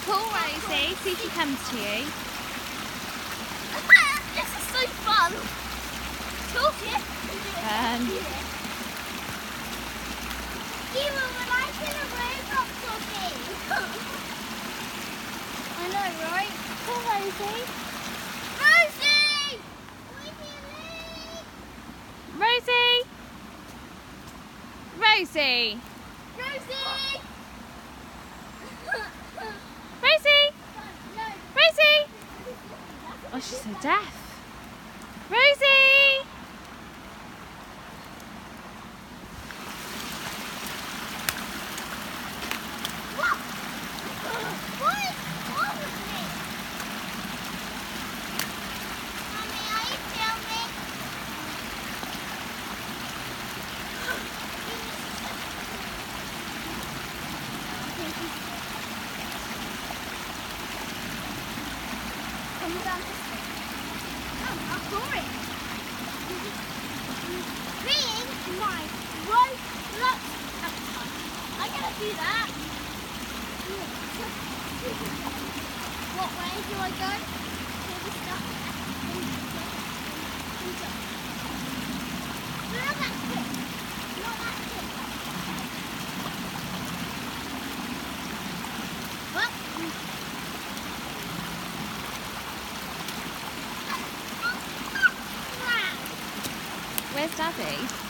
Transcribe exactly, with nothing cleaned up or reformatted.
Call Rosie, see if she comes to you. This is so fun. Talk it. Um, You were like in a Roblox or game. I know, right? Call Rosie. Rosie! Rosie! Rosie! Rosie! Rosie! No. Rosie! Oh, she's so deaf. Rosie! What? What is wrong with me? Mommy, are you filming? Come down this way. Oh, I'm sorry. Being my Roblox avatar. I'm gonna do that. What way do I go? To the stuff. Not that quick. Not that quick. What? Where's Daddy?